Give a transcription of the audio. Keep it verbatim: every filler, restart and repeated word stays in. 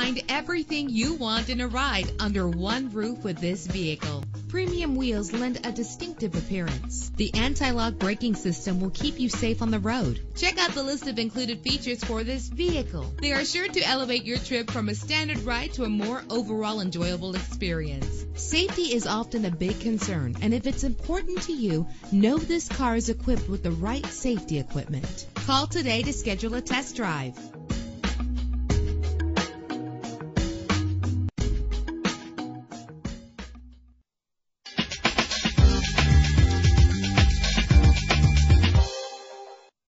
Find everything you want in a ride under one roof with this vehicle. Premium wheels lend a distinctive appearance. The anti-lock braking system will keep you safe on the road. Check out the list of included features for this vehicle. They are sure to elevate your trip from a standard ride to a more overall enjoyable experience. Safety is often a big concern, and if it's important to you, know this car is equipped with the right safety equipment. Call today to schedule a test drive.